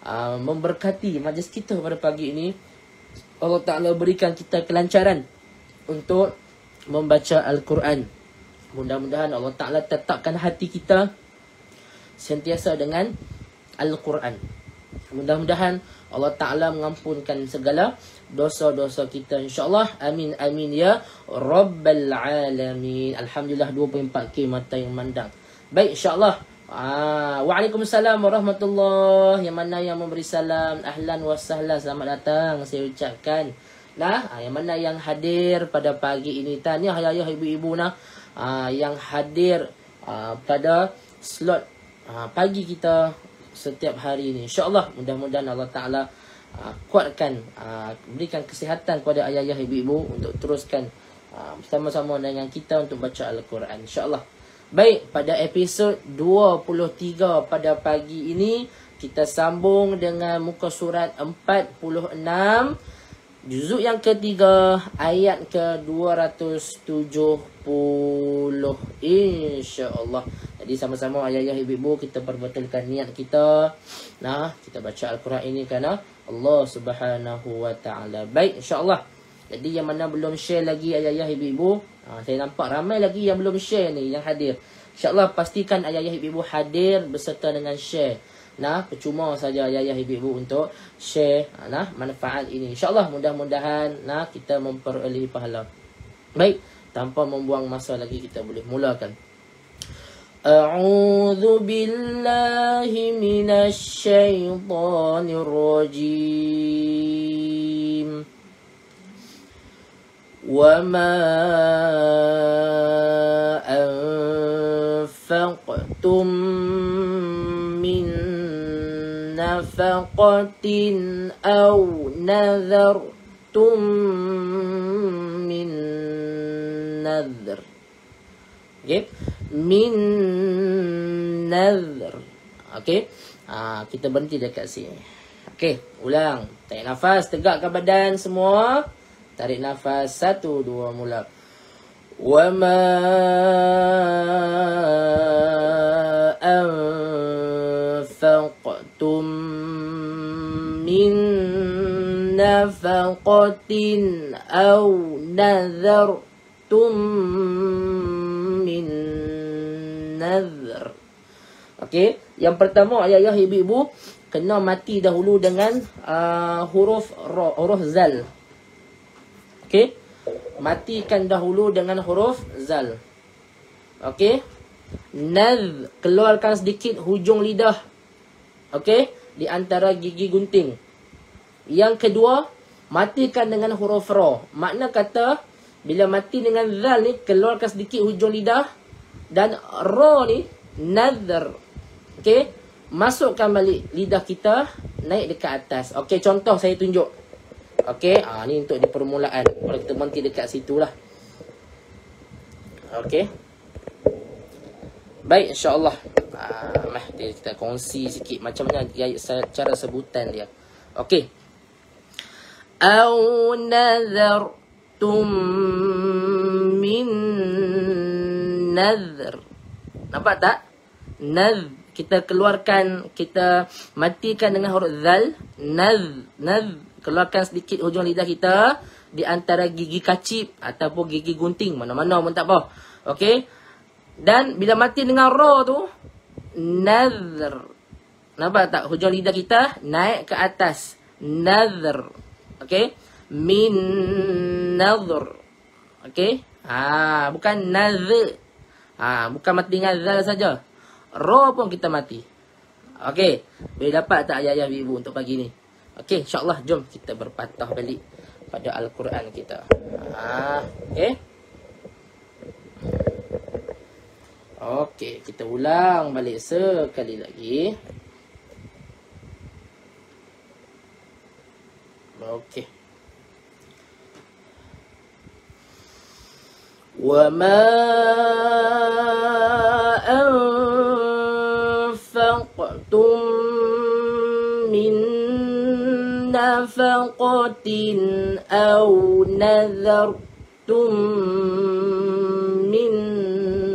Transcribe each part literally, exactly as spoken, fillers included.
uh, memberkati majlis kita pada pagi ini. Allah Ta'ala berikan kita kelancaran untuk membaca Al-Quran. Mudah-mudahan Allah Ta'ala tetapkan hati kita sentiasa dengan Al-Quran. Mudah-mudahan Allah Ta'ala mengampunkan segala dosa-dosa kita, insyaAllah. Amin, amin ya Rabbal Alamin. Alhamdulillah, dua puluh empat K mata yang mandang. Baik, insyaAllah. Ah, Waalaikumsalam warahmatullahi. Yang mana yang memberi salam, ahlan wa sahlan, selamat datang saya ucapkan. Nah, ah, yang mana yang hadir pada pagi ini, tahniah ayah ibu-ibu nah, ah, yang hadir ah, pada slot ah, pagi kita setiap hari ini. InsyaAllah, mudah-mudahan Allah Ta'ala uh, kuatkan, uh, berikan kesihatan kepada ayah-ayah, ibu-ibu untuk teruskan uh, bersama-sama dengan kita untuk baca Al-Quran, insyaAllah. Baik, pada episod dua puluh tiga pada pagi ini, kita sambung dengan muka surat empat puluh enam, juzuk yang ketiga, ayat ke dua ratus tujuh puluh, insyaAllah. Jadi sama-sama ayah-ayah ibu-ibu kita perbetulkan niat kita. Nah, kita baca Al-Quran ini kerana Allah Subhanahu wa Ta'ala. Baik, insyaAllah. Jadi yang mana belum share lagi ayah-ayah ibu-ibu, ha, saya nampak ramai lagi yang belum share ni, yang hadir. InsyaAllah pastikan ayah-ayah ibu-ibu hadir beserta dengan share. Nah, percuma saja ayah-ayah ibu-ibu untuk share nah, manfaat ini. InsyaAllah, mudah-mudahan nah, kita memperoleh pahala. Baik, tanpa membuang masa lagi, kita boleh mulakan. A'udzu billahi minasy syaithanir rajim. Wa ma anfaqtum min nafaqatin aw nadhartum min nadhr. Okay. Min nadhr. Okay. Ha, kita berhenti dekat sini. Okay. Ulang. Tarik nafas. Tegakkan badan semua. Tarik nafas. Satu, dua, mula. Wa ma anfaqtum min nafaqatin aw nadhartum min nadhr. Okey, yang pertama ayah-ayah ibu-ibu kena mati dahulu dengan uh, huruf ra, huruf zal. Okey, matikan dahulu dengan huruf zal. Okey, nadh, keluarkan sedikit hujung lidah. Okey, di antara gigi gunting. Yang kedua, matikan dengan huruf ra. Makna kata bila mati dengan zal ni, keluarkan sedikit hujung lidah. Dan ra ni, nadhr. Okey, masukkan balik lidah kita, naik dekat atas. Okey, contoh saya tunjuk. Okey, ah ni untuk di permulaan. Kalau kita berhenti dekat situ lah. Okey. Baik, insyaAllah. Ah, mah, kita kongsi sikit macam mana cara sebutan dia. Okey. Au nadhartum min nadhr. Nampak tak? Nadh. Kita keluarkan, kita matikan dengan huruf zal. Nadh. Nadh. Keluarkan sedikit hujung lidah kita di antara gigi kacip ataupun gigi gunting. Mana-mana pun tak apa. Okey. Dan bila mati dengan ra tu, nadhr. Nampak tak? Hujung lidah kita naik ke atas. Nadhr. Okey. Min nadhr. Okey. Ha, bukan nadh. Ha, bukan mati dengan zal saja. Ra pun kita mati. Okey. Boleh dapat tak ayah-ayah ibu untuk pagi ni? Okey, insyaAllah jom kita berpatah balik pada Al-Quran kita. Ha, okey. Okey, kita ulang balik sekali lagi. Okey. Wa ma anfaqtum min nafaqatin aw nadhartum min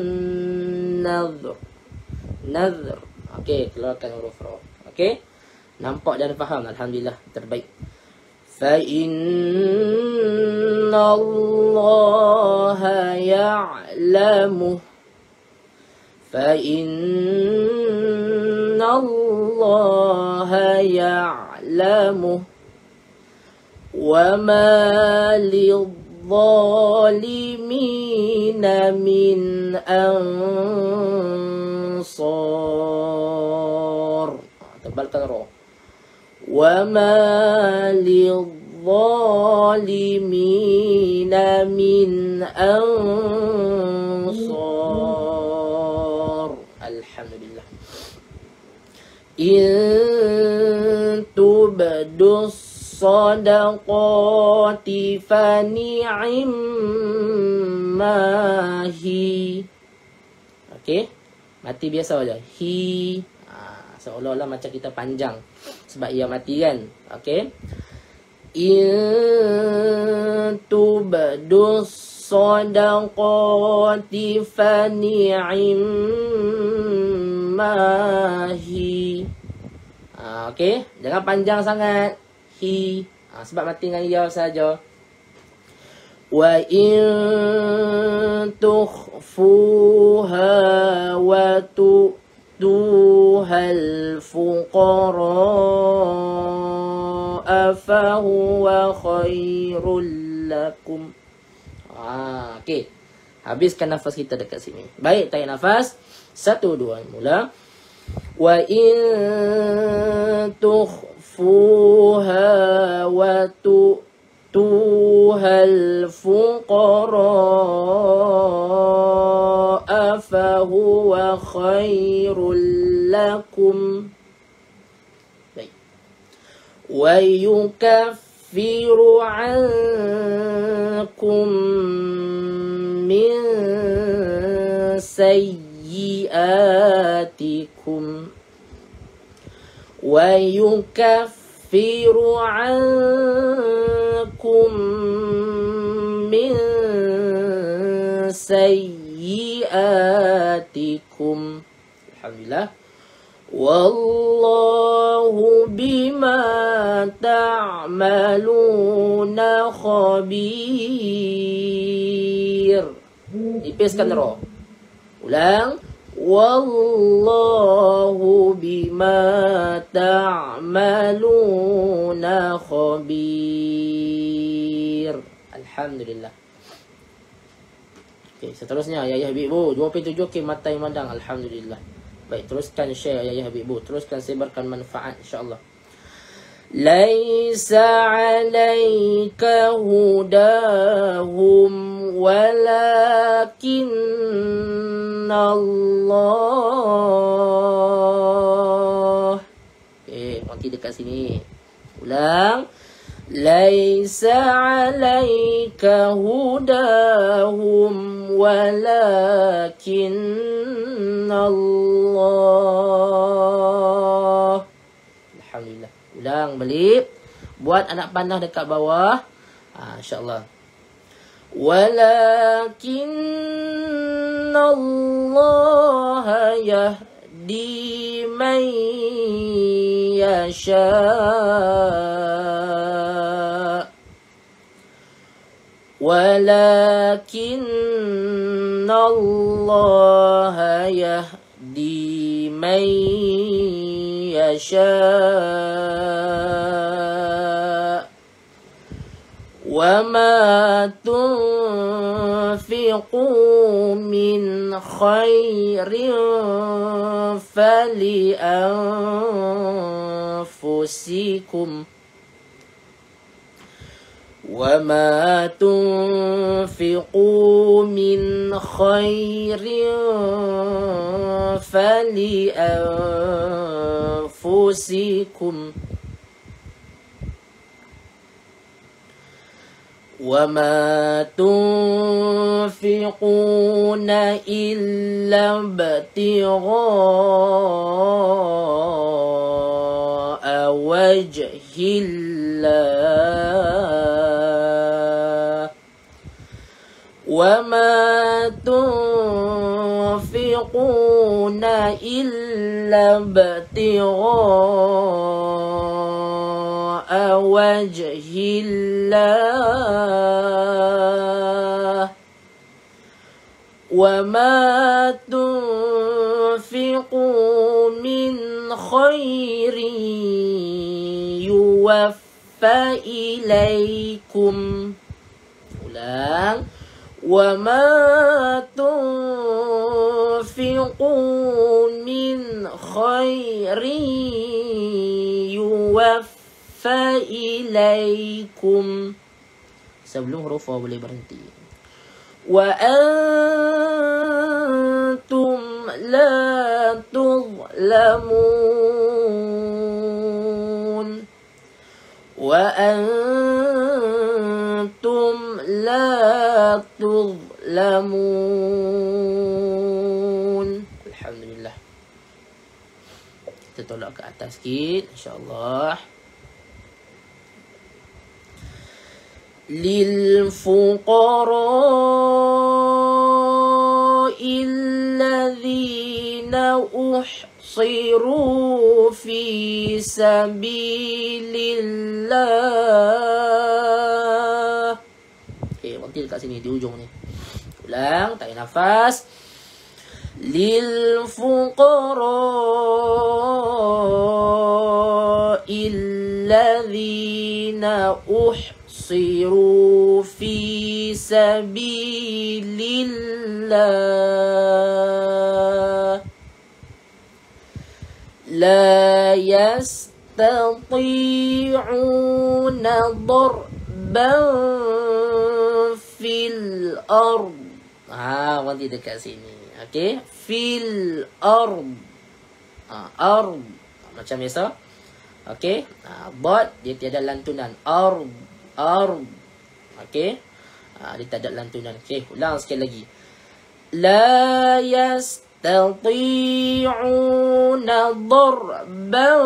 nadhr. Nadhr. Okey, keluarkan huruf ra. Okey. Nampak dan faham. Alhamdulillah, terbaik. Fa inna Allah ya'lamu. Fa inna Allah ya'lamu. Wa ma lidh-dhalimina min ansar. Tebalkan roh. Wa ma lidh-dhalimina min ansar. Alhamdulillah. In tubdus sadaqati fa ni'mahi. Okey, mati biasa aja. Hi. Ha, seolah-olah macam kita panjang sebab ia mati kan. Okey. In tubdus sadaqati fa ni'mahi. Ha, okey, jangan panjang sangat. Hi, ha, sebab mati dengan ya saja. Wa in tukhfuha wa tu'tuhal fuqara fa huwa khairul lakum. Ha, okey. Habiskan nafas kita dekat sini. Baik, tarik nafas. Satu, dua, mula. Wa in tukhfuha wa tu'tuhal fuqara fa huwa khairul lakum. Baik. Wa yukaffiru ankum min sayyiatikum. Wa yukaffiru ankum min sayyiatikum. Alhamdulillah. Wallahu bima ta'maluna khabir. Ipiskan roh. Ulang. Wallahu bima ta'maluna khabir. Alhamdulillah. Okey, seterusnya ya ya Habib Bu, dua puluh tujuh ke mata yang mandang. Alhamdulillah. Baik, teruskan share ya ya Habib Bu, teruskan sebarkan manfaat insya-Allah. Laisa 'alaika hudahum walakinna Allah. Eh, nanti dekat sini. Ulang. Laisa 'alaika hudahum walakinna Allah. Alhamdulillah. Ulang balik. Buat anak panah dekat bawah. Ha, insya-Allah. Walakinna Allah yahdi man yasha. Walakinna Allah yahdi man yasha. وما تنفقوا من خير فلأنفسكم وما تنفقوا من خير فلأنفسكم وما تنفقون إلا ابتغاء وجه الله وما تنفقون إلا ابتغاء وجه الله وما تنفقوا من خير يوفى إليكم ulang وما تنفقوا من خير يوفى إليكم sebelum huruf wa boleh berhenti وأنتم لا تظلمون وأنتم لا تظلمون Alhamdulillah. Kita tolak ke atas sikit insyaAllah. للفقراء الذين أحصروا في سبيل الله. Okay, berhenti dekat sini di ujung ni. Ulang, tarik nafas. للفقراء الذين أحصروا في سبيل الله لا يستطيعون ضربا في الأرض. Ah, berhenti dekat sini. Okey, fil ard. Ah, ard macam biasa. Okey, ah, bot dia tiada lantunan. Ard, ard. Okey. Ah, dia tak ada lantunan. Okey, ulang sekali lagi. La yastati'una darban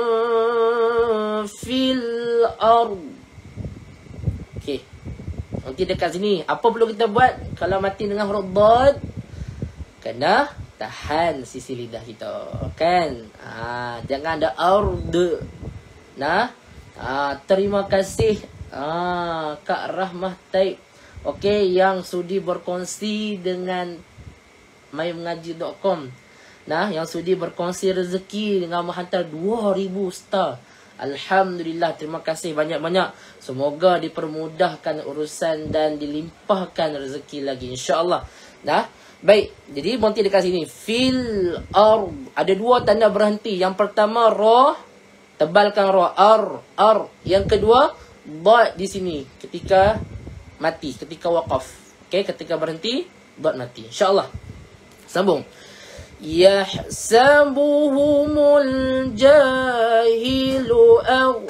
fil ard. Okey. Nanti dekat sini, apa perlu kita buat kalau mati dengan huruf dad? Kena tahan sisi lidah kita, kan? Ah, jangan ada ard. Nah, ah, terima kasih ah, Kak Rahmah Taib. Okey, yang sudi berkongsi dengan my mengaji dot com. Nah, yang sudi berkongsi rezeki dengan menghantar dua ribu star. Alhamdulillah, terima kasih banyak-banyak. Semoga dipermudahkan urusan dan dilimpahkan rezeki lagi insya-Allah. Nah, baik, jadi berhenti dekat sini. Fil ard. Ada dua tanda berhenti. Yang pertama ra, tebalkan ra, ar, ar. Yang kedua dad di sini ketika mati, ketika waqaf. Okey, ketika berhenti dad mati. Insya-Allah. Sambung. Yahsabuhumul jahilu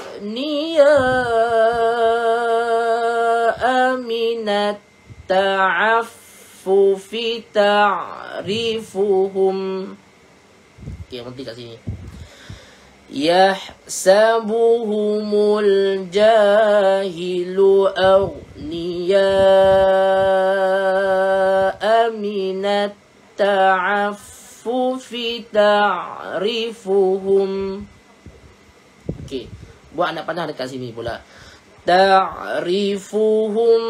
aghniya minat ta'affufi ta'rifuhum. Okey, berhenti kat sini. Yahsabuhumul jahilu aghniya minat ta'affufi ta'rifuhum. Okey, buat anak panah dekat sini pula. Ta'rifuhum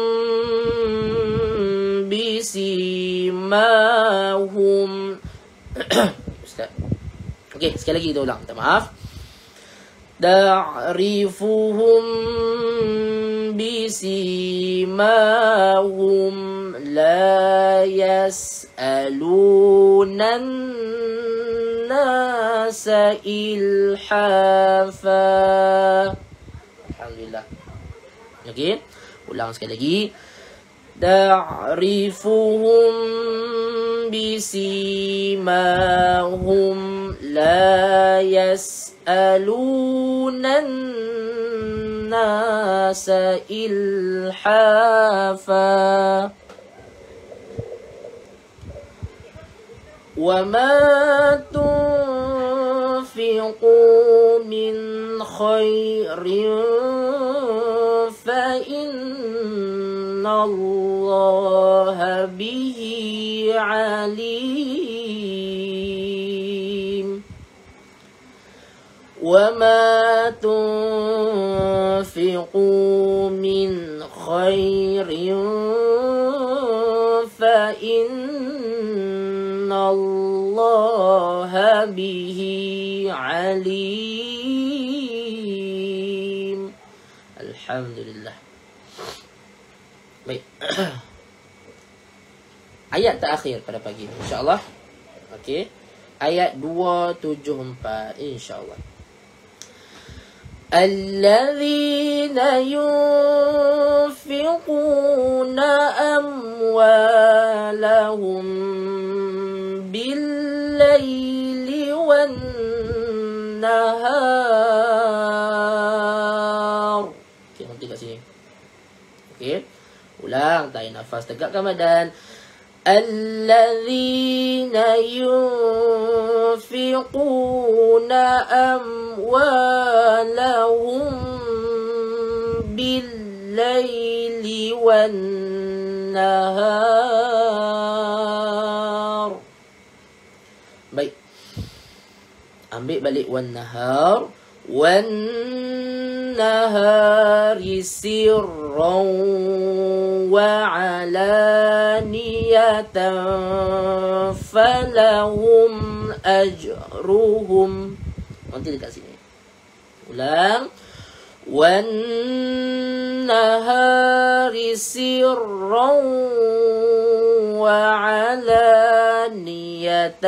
bisimahum. Ustaz. Okey, sekali lagi kita ulang. Minta maaf. Ta'rifuhum bisimahum la yas'alunan nasa ilhafa. Alhamdulillah. Okey, ulang sekali lagi. Ta'rifuhum bisimahum la yas'alunan nasa ilhafa. Wa ma tunfiqu min khairin fa innallaha bihi alim. Wa ma tunfiqu تنفقوا من خير فإن الله به عليم. Alhamdulillah. Baik. Ayat terakhir pada pagi ini, insya-Allah. Okey. Ayat dua tujuh empat, insya-Allah. الذين ينفقون أموالهم بالليل والنهار. Okey, nanti kat sini. Okey. Ulang, tarik nafas, tegakkan badan. الذين ينفقون أموالهم بالليل والنهار. Baik. Ambil balik والنهار. والنهار سرا وعلانية فلهم أجرهم. Nanti dekat sini. Ulang. والنهار سرا وعلانية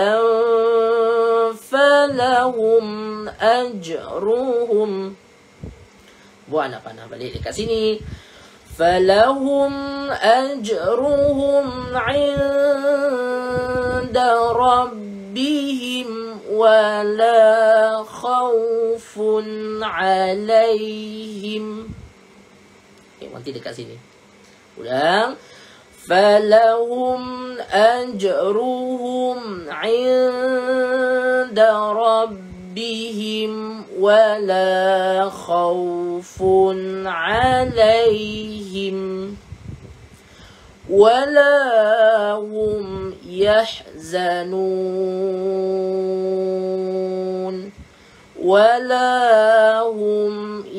فلهم أجرهم. Buat anak panah balik dekat sini. فلهم أجرهم عند ربهم ولا خوف عليهم. Okay, nanti dekat sini. Ulang. فلهم أجرهم عند ربهم ولا خوف عليهم ولا هم يحزنون ولا هم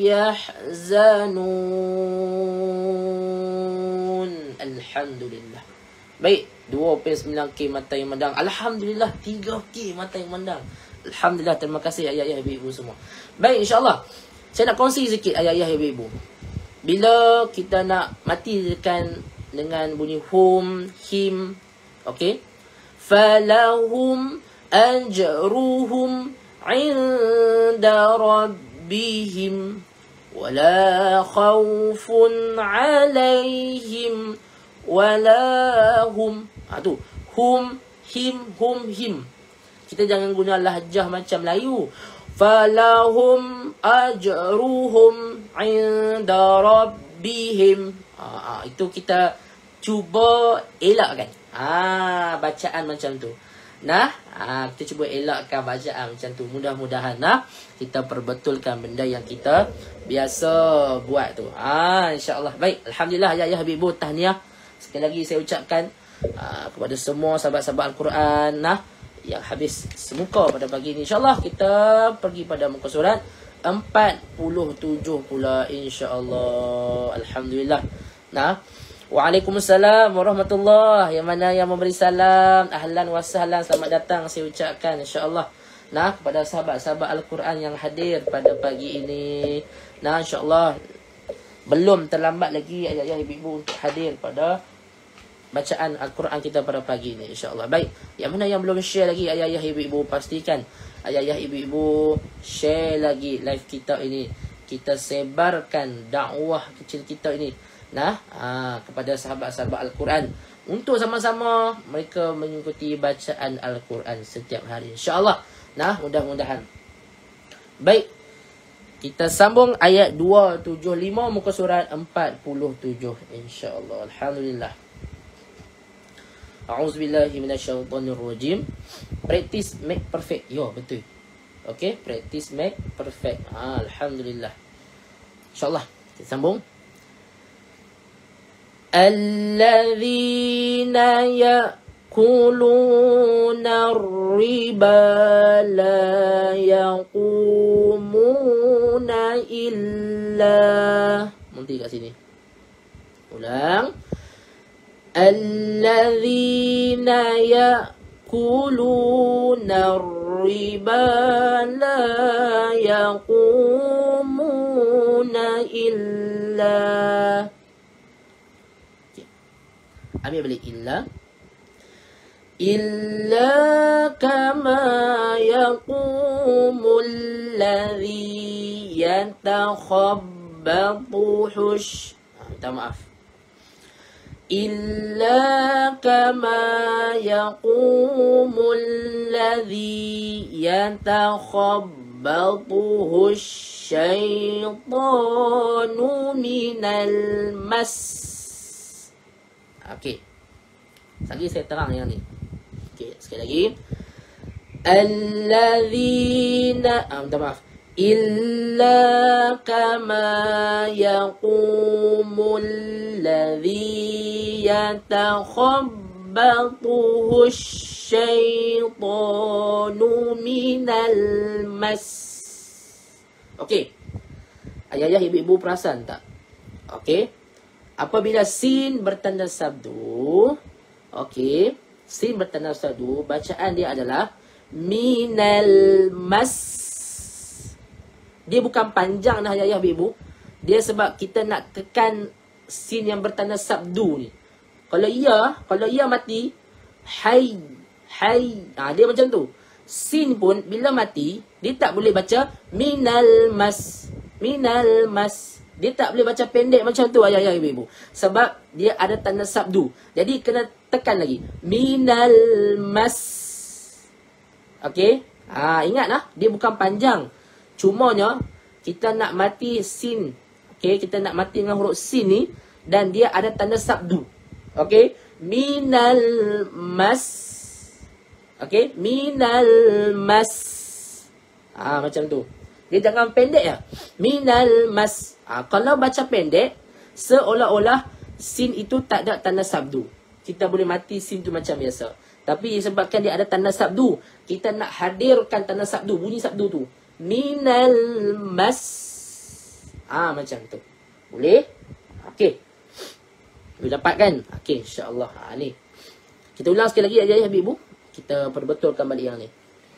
يحزنون. Alhamdulillah. Baik, dua perpuluhan sembilan K mata yang memandang. Alhamdulillah, tiga K mata yang memandang. Alhamdulillah, terima kasih ayah-ayah ibu-ibu semua. Baik, insya-Allah. Saya nak kongsi sikit ayah-ayah ibu-ibu. Bila kita nak matikan dengan bunyi hum, him, okey? Falahum ajruhum 'inda rabbihim wala khaufun 'alaihim wala hum. Ha tu, hum, him, hum, him. Kita jangan guna lahjah macam Melayu. Falahum ajruhum 'inda rabbihim. Ah, itu kita cuba elakkan. Ah, bacaan macam tu. Nah, ah, kita cuba elakkan bacaan macam tu. Mudah-mudahan nah kita perbetulkan benda yang kita biasa buat tu. Ah, insya-Allah. Baik, alhamdulillah ya ya habibu tahniah. Sekali lagi saya ucapkan ah, kepada semua sahabat-sahabat Al-Quran nah yang habis semuka pada pagi ini. InsyaAllah kita pergi pada muka surat empat puluh tujuh pula, insyaAllah. Alhamdulillah. Nah, Waalaikumsalam warahmatullahi. Yang mana yang memberi salam, ahlan wa sahlan, selamat datang saya ucapkan, insyaAllah. Nah, kepada sahabat-sahabat Al-Quran yang hadir pada pagi ini. Nah, insyaAllah belum terlambat lagi ayah-ayah ibu-ibu untuk hadir pada bacaan Al-Quran kita pada pagi ini, insyaAllah. Baik, yang mana yang belum share lagi ayah-ayah ibu-ibu, pastikan ayah-ayah ibu-ibu share lagi live kita ini. Kita sebarkan dakwah kecil kita ini nah aa, kepada sahabat-sahabat Al-Quran untuk sama-sama mereka mengikuti bacaan Al-Quran setiap hari, insyaAllah. Nah, mudah-mudahan. Baik, kita sambung ayat dua tujuh lima muka surat empat puluh tujuh, insyaAllah. Alhamdulillah. A'udzubillahi minasyaitonirrajim. Practice make perfect. Yo, betul. Okey, practice make perfect. Ha, alhamdulillah. InsyaAllah. Kita sambung. Alladzina يأكلون الربا لا يقومون إلا. Nanti kat sini. Ulang. الذين يأكلون الربا لا يقومون إلا. Ambil balik illa. Illa kama yaqumul ladzi yatakhabbathu hush. Minta maaf. Illa kama yaqumul ladzi yatakhabbathu syaitanu minal mas. Okey. Lagi saya terang yang ni. Okey, sekali lagi. Alladzina, ah, minta maaf. Illa kama yaqumul ladzi yatakhabbathu syaitanu minal mas. Okey. Ayah-ayah, ibu-ibu perasan tak? Okey. Apabila sin bertanda sabdu, okey, sin bertanda sabdu, bacaan dia adalah minal mas. Dia bukan panjang dah ayah ibu. Dia sebab kita nak tekan sin yang bertanda sabdu ni. Kalau ia, kalau ia mati, hai, hai. Ha, dia macam tu. Sin pun bila mati, dia tak boleh baca minal mas. Minal mas. Dia tak boleh baca pendek macam tu ayah-ayah ibu-ibu. Sebab dia ada tanda sabdu. Jadi kena tekan lagi. Minal mas. Okey. Ha, ingatlah. Dia bukan panjang. Cumanya kita nak mati sin. Okey. Kita nak mati dengan huruf sin ni. Dan dia ada tanda sabdu. Okey. Minal mas. Okey. Minal mas. Ah, macam tu. Dia jangan pendek ya. Minal mas. Ha, kalau baca pendek, seolah-olah sin itu tak ada tanda sabdu. Kita boleh mati sin tu macam biasa. Tapi disebabkan dia ada tanda sabdu, kita nak hadirkan tanda sabdu, bunyi sabdu tu. Minal mas. Ah, ha, macam tu. Boleh? Okey. Boleh dapat kan? Okey, insya-Allah. Ha, ni. Kita ulang sekali lagi aja ya, ibu. Kita perbetulkan balik yang ni.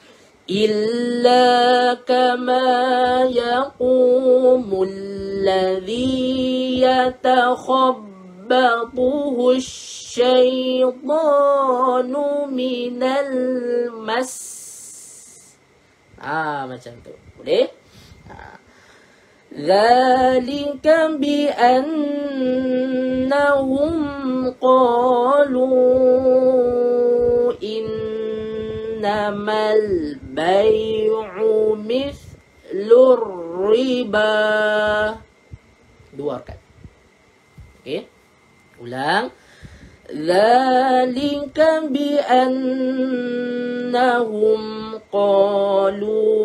Illa kama yaqumul ladzi yatakhabbathu syaitanu minal mas. Ah, macam tu. Boleh? Ah. Dzalika bi annahum qalu innamal bai'u mithlur riba. Dua rakaat. Okey. Ulang. Dzalika bi annahum qalu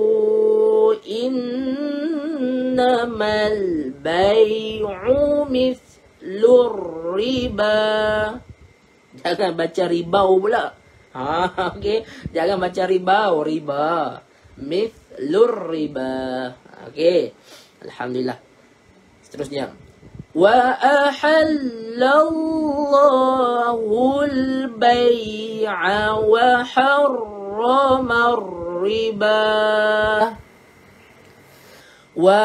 innamal bai'u mithlur riba. Jangan baca ribau pula. Ha, okey. Jangan baca ribau, riba. Mithlur riba. Okey. Alhamdulillah. Seterusnya. Wa ahallallahu al-bai'a wa harrama ar-riba. Wa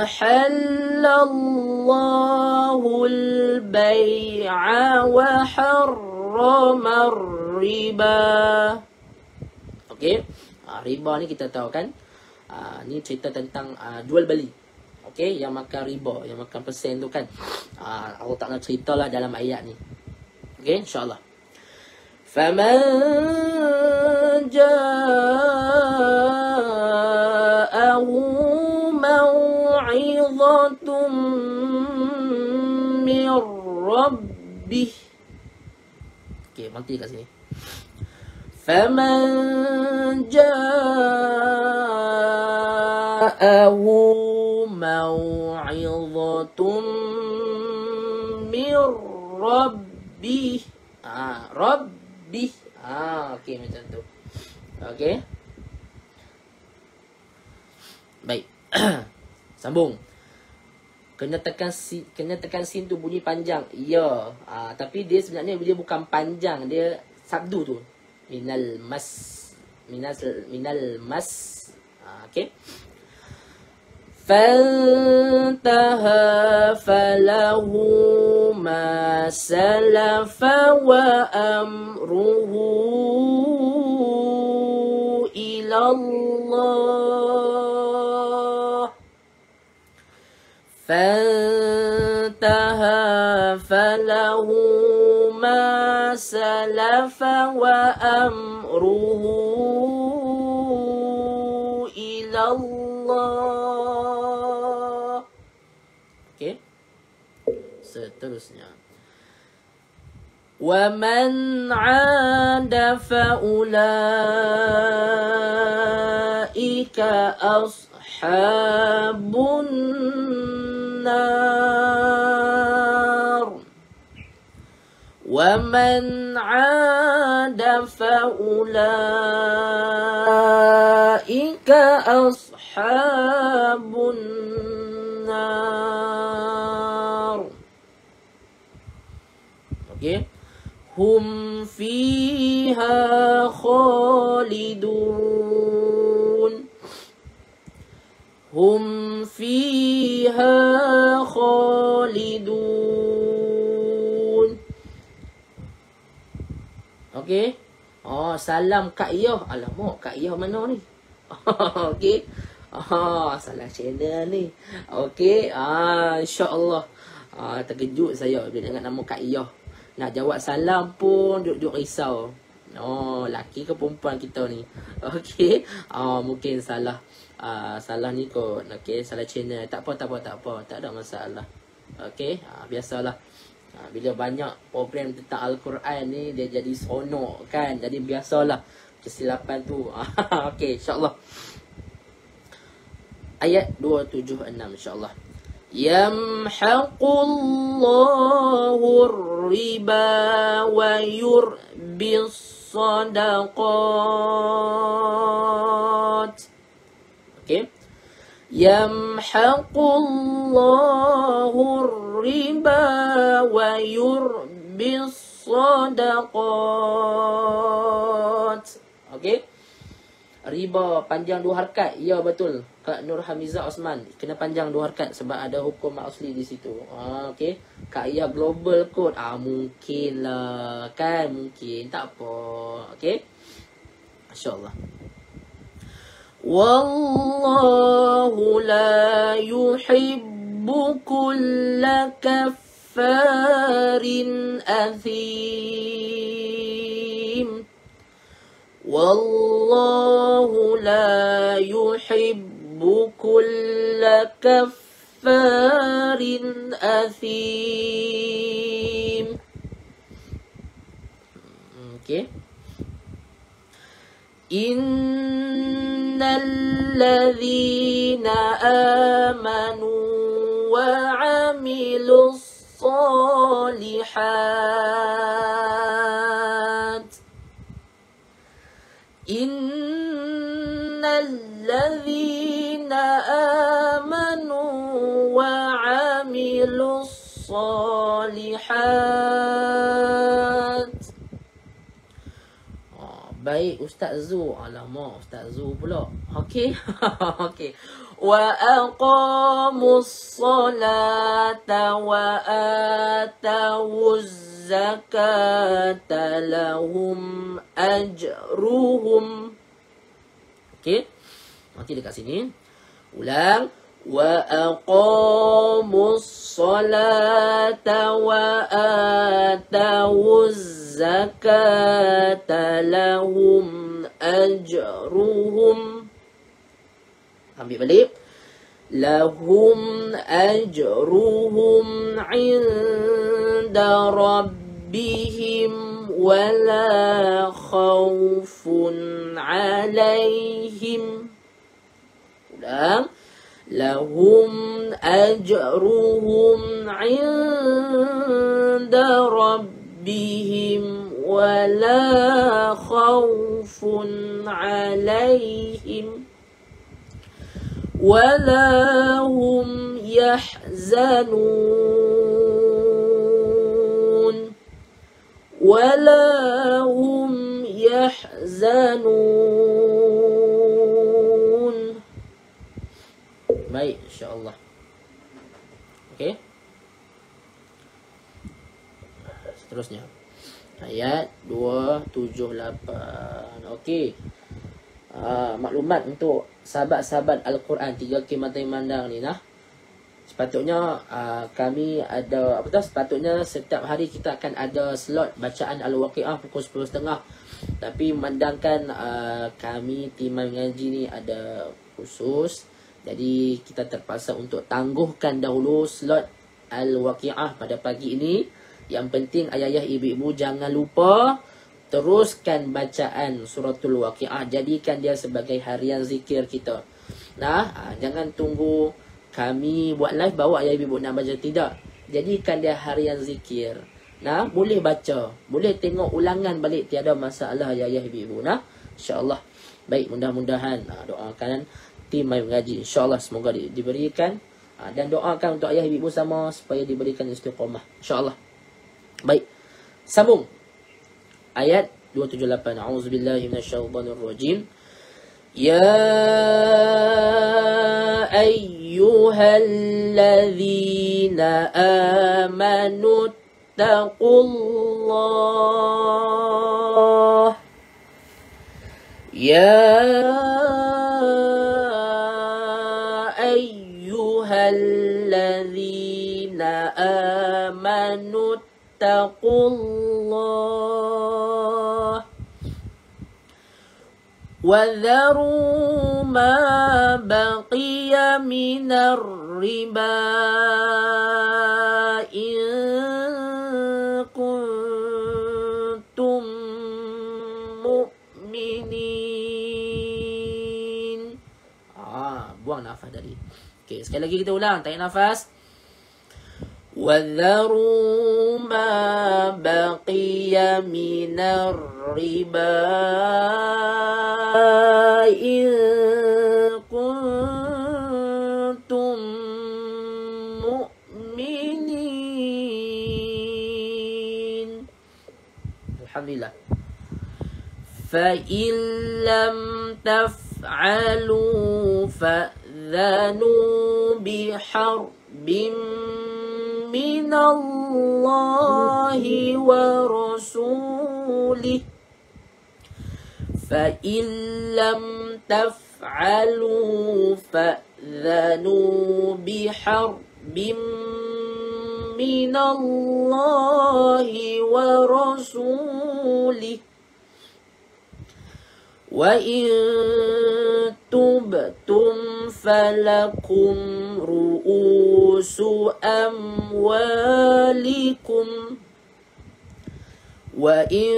ahallallahu al-bai'a wa harrama ar-riba. Okey. Ha, riba ni kita tahu kan. Ha, ni cerita tentang uh, jual beli. Okey, yang makan riba, yang makan persen tu kan. Ha, Allah Ta'ala ceritalah dalam ayat ni. Okey, insya-Allah. Faman ja'ahu maw'izatun min rabbih. Okey, mati kat sini. Faman ja'ahu maw'izatun min rabbih. Ah, rabbih. Rabbih. Ah, okey macam tu. Okey. Baik. Sambung. Kena tekan sin, kena tekan sin tu bunyi panjang. Ya. Ah, tapi dia sebenarnya dia bukan panjang, dia sabdu tu. Minal mas. Minal minal mas. Ah, okey. فانتهى فله ما سلف وأمره إلى الله فانتهى فله ما سلف وأمره إلى الله. Okey. Seterusnya. Wa man 'ada fa ulaika ashabun nar. Wa man 'ada fa ulaika ashabun nar. Okey. Hum fiha khalidun. Hum fiha khalidun. Okey. Oh, salam Kak Iyah. Alamak, Kak Iyah mana ni? Okey. Ah, salah channel ni. Okey. Ah, insya-Allah. Ah, terkejut saya bila dengar nama Kak Iyah. Nak jawab salam pun duk-duk risau. Oh, laki ke perempuan kita ni? Okey. Ah, mungkin salah. Ah, salah ni kot. Okey, salah channel. Tak apa, tak apa, tak apa. Tak ada masalah. Okey. Ah, biasalah. Ah, bila banyak program tentang Al-Quran ni, dia jadi seronok kan. Jadi biasalah kesilapan tu. Okey, insya-Allah. Ayat dua tujuh enam insya-Allah. Yamhaqullahu riba wa yurbis sadaqat. Okey. Yamhaqullahu riba wa yurbis sadaqat. Okey. Riba panjang dua harakat. Ya betul. Kak Nur Hamizah Osman kena panjang dua harakat sebab ada hukum asli di situ. Ah, okey. Kak Ia global code. Ah, mungkin lah kan, mungkin tak apa. Okey. Masya-Allah. Wallahu la yuhibbu kulla kaffarin athim. Wallahu la yuhibbu kulla kaffarin athim. Okey. Innal ladzina amanu wa 'amilus solihat. Innal ladzina amanu wa 'amilus solihat. Oh, baik Ustaz Zu. Alamak, Ustaz Zu pula. Okey. Okey. Wa aqamus salata wa atawuz zakata lahum ajruhum. Okey. Nanti dekat sini. Ulang. Wa aqamus salata wa atawuz zakata lahum ajruhum. Ambil balik. Lahum ajruhum 'inda rabbihim wala khawfun 'alaihim. Ulang. Lahum ajruhum 'inda rabbihim ولا خوف عليهم ولا هم يحزنون ولا هم يحزنون. Baik, insya-Allah. Okey. Seterusnya ayat dua tujuh lapan. Okey. Uh, maklumat untuk sahabat-sahabat Al-Quran tiga khidmatan mandang ni nah. Sepatutnya uh, kami ada apa tu? Sepatutnya setiap hari kita akan ada slot bacaan Al-Waqiah pukul sepuluh tiga puluh. Tapi memandangkan uh, kami timai mengaji ni ada khusus, jadi kita terpaksa untuk tangguhkan dahulu slot Al-Waqiah pada pagi ini. Yang penting ayah-ayah ibu-ibu jangan lupa teruskan bacaan suratul Waqiah. Jadikan dia sebagai harian zikir kita. Nah, ha, jangan tunggu kami buat live bawa ayah ibu nak baca, tidak. Jadikan dia harian zikir. Nah, boleh baca, boleh tengok ulangan balik, tiada masalah ayah ibu-ibu. Nah, insya-Allah. Baik, mudah-mudahan ha, doakan tim mai mengaji, insya-Allah semoga di, diberikan ha, dan doakan untuk ayah ibu sama supaya diberikan istiqamah, insya-Allah. Baik. Sambung ayat dua tujuh lapan. A'udzubillahi minasyaitonirrajim. Ya ayyuhalladzina amanu taqullah. Ya ayyuhalladzina amanu taqullah wa dharu ma baqiya minar riba in kuntum mu'minin. Ah, buang nafas tadi. Okey, sekali lagi kita ulang, tarik nafas. وَذَرُوا مَا بَقِيَ مِنَ الرِّبَا إِن كُنتُم مُؤْمِنِينَ. Alhamdulillah. فَإِن لَّمْ تَفْعَلُوا فَأْذَنُوا بِحَرْبٍ من الله ورسوله فإن لم تفعلوا فأذنوا بحرب من الله ورسوله وإن تبتم فلكم رؤوس أموالكم وإن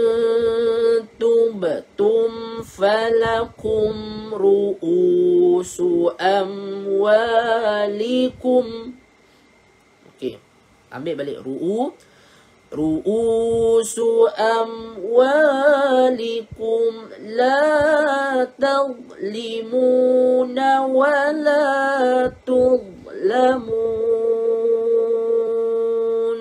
تبتم فلكم رؤوس أموالكم. Okey, ambil balik ru'u. رؤوس أموالكم لا تظلمون ولا تظلمون.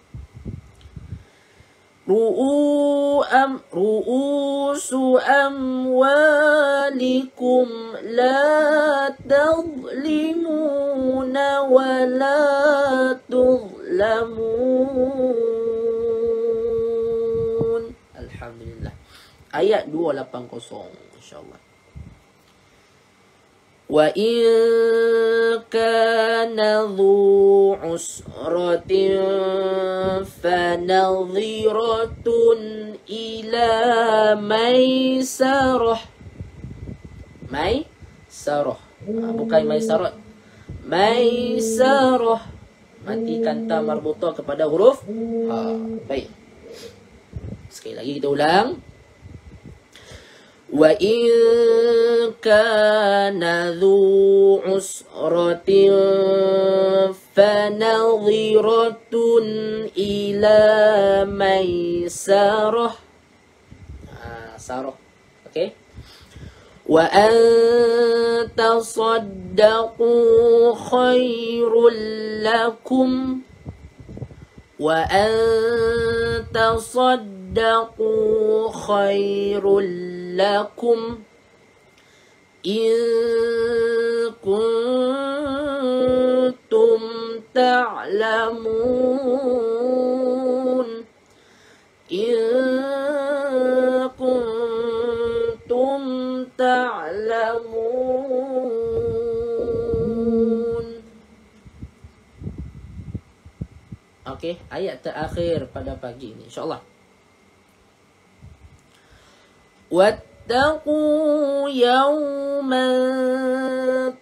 رؤوس أموالكم لا تظلمون ولا تظلمون. Alhamdulillah. Ayat dua lapan kosong, insya-Allah. Wa in kana dhu usratin fanadhiratun ila maisarah. Maisarah. Ha, bukan maisarat. Maisarah. Matikan ta marbuta kepada huruf ha. Baik. Sekali lagi kita ulang. Wa in kana dhu usratin fanadhiratun ila illa maisarah. Ah, sarah. Okey. Wa an tasaddaqu khairul lakum. Wa an tasaddaqu khairul lakum in kuntum ta'lamun. In kuntum ta'lamun. Okey, ayat terakhir pada pagi ini insya-Allah. Wattaqu yawman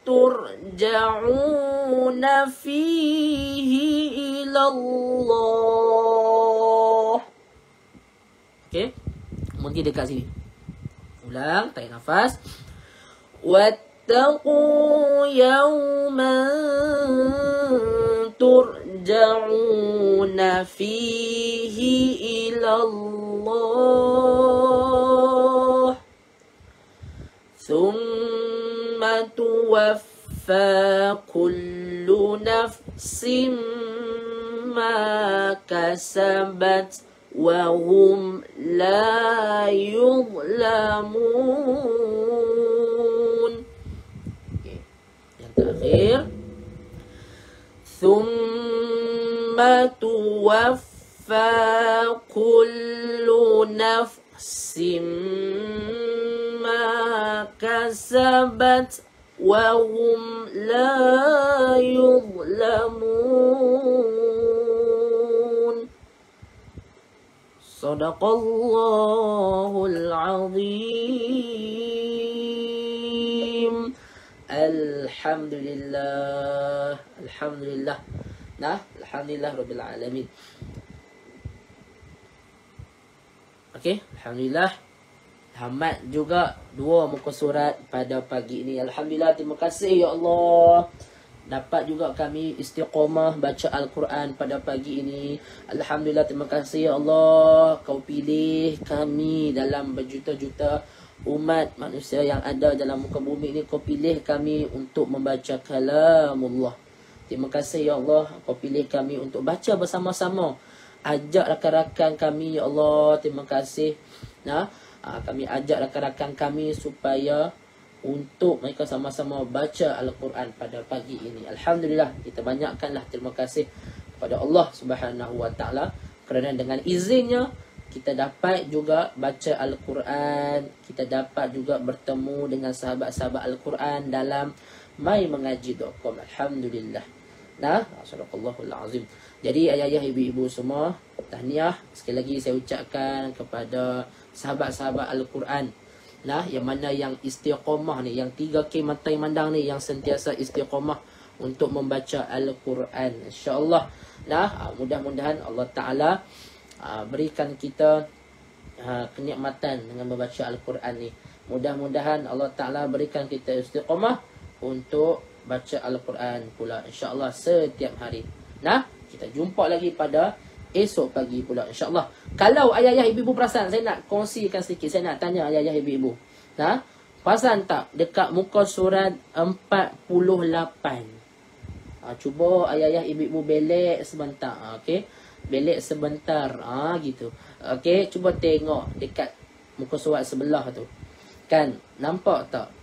turja'una fihi ila Allah. Okey, mungkin dekat sini. Ulang, tarik nafas. Wattaqu yawman turja'una fihi ila Allah. Thumma tuwaffa kullu nafsin ma kasabat wa hum la yuzlamun. Okay. Yang terakhir. Thumma tuwaffa kullu nafsin ma kasabat wa hum la yuzlamun. Sadaqallahul azim. Alhamdulillah. Alhamdulillah. Nah, alhamdulillah rabbil alamin. Okey, alhamdulillah. Tamat juga dua muka surat pada pagi ini. Alhamdulillah, terima kasih ya Allah. Dapat juga kami istiqamah baca Al-Quran pada pagi ini. Alhamdulillah, terima kasih ya Allah. Kau pilih kami dalam berjuta-juta umat manusia yang ada dalam muka bumi ini. Kau pilih kami untuk membaca kalamullah. Terima kasih ya Allah. Kau pilih kami untuk baca bersama-sama. Ajak rakan-rakan kami ya Allah. Terima kasih. Nah, kami ajak rakan-rakan kami supaya untuk mereka sama-sama baca Al-Quran pada pagi ini. Alhamdulillah, kita banyakkanlah terima kasih kepada Allah Subhanahu Wa Taala kerana dengan izinnya kita dapat juga baca Al-Quran, kita dapat juga bertemu dengan sahabat-sahabat Al-Quran dalam My Mengaji dot com. Alhamdulillah. Nah, sadaqallahul azim. Jadi ayah-ayah, ibu-ibu semua, tahniah sekali lagi saya ucapkan kepada sahabat-sahabat Al-Quran. Nah, yang mana yang istiqamah ni, yang tiga K mata yang mandang ni, yang sentiasa istiqamah untuk membaca Al-Quran. InsyaAllah. Nah, mudah-mudahan Allah Ta'ala uh, berikan kita uh, kenikmatan dengan membaca Al-Quran ni. Mudah-mudahan Allah Ta'ala berikan kita istiqamah untuk baca Al-Quran pula. InsyaAllah setiap hari. Nah, kita jumpa lagi pada esok pagi pula insya-Allah. Kalau ayah-ayah ibu-ibu perasan, saya nak kongsikan sedikit, saya nak tanya ayah-ayah ibu-ibu. Nah, perasan tak dekat muka surat empat puluh lapan? Ha, cuba ayah-ayah ibu-ibu belek sebentar. Ha, okey. Belek sebentar. Ha, gitu. Okey, cuba tengok dekat muka surat sebelah tu. Kan nampak tak?